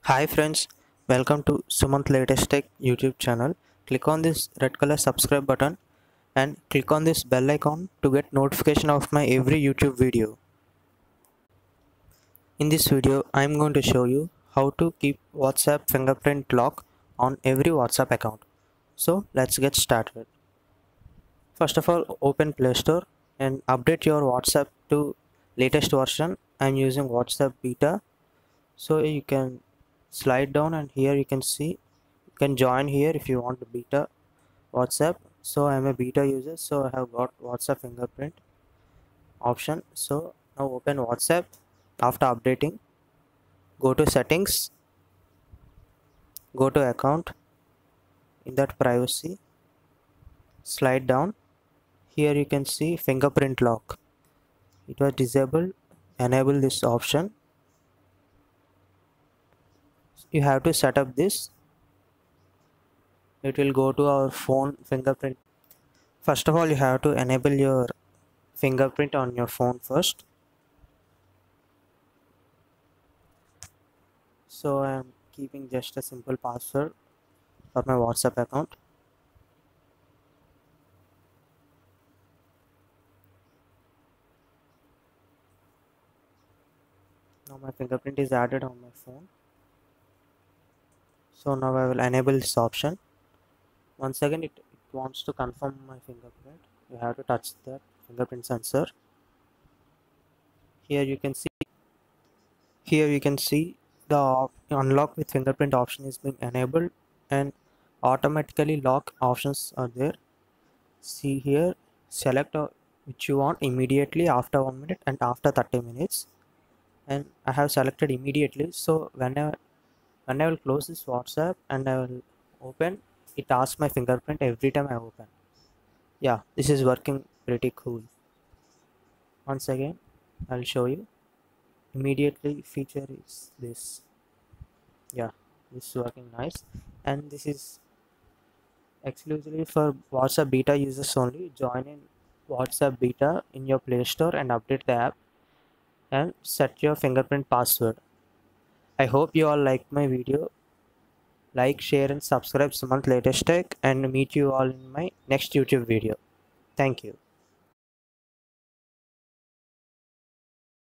Hi friends, welcome to Sumant Latest Tech YouTube channel. Click on this red color subscribe button and click on this bell icon to get notification of my every YouTube video. In this video, I am going to show you how to keep WhatsApp fingerprint lock on every WhatsApp account. So let's get started. First of all, open Play Store and update your WhatsApp to latest version. I am using WhatsApp beta, so you can slide down and here you can see you can join here if you want the beta WhatsApp. So I'm a beta user, so I have got WhatsApp fingerprint option. So now open WhatsApp. After updating, go to settings, go to account. In that privacy, slide down. Here you can see fingerprint lock. It was disabled. Enable this option. You have to set up this. It will go to our phone fingerprint. First of all, you have to enable your fingerprint on your phone first. So I am keeping just a simple password for my WhatsApp account. Now my fingerprint is added on my phone. So now I will enable this option. Once again it wants to confirm my fingerprint. You have to touch that fingerprint sensor. Here you can see the unlock with fingerprint option is being enabled and automatically lock options are there. See here, select which you want immediately, after 1 minute and after 30 minutes, and I have selected immediately. So when I will close this WhatsApp and I will open, it asks my fingerprint every time I open. Yeah, this is working pretty cool. Once again I'll show you. Immediately feature is this. Yeah, this is working nice, and this is exclusively for WhatsApp beta users only. Join in WhatsApp beta in your Play Store and update the app and set your fingerprint password. I hope you all like my video. Like, share and subscribe Sumant Latest Tech, and meet you all in my next YouTube video. Thank you.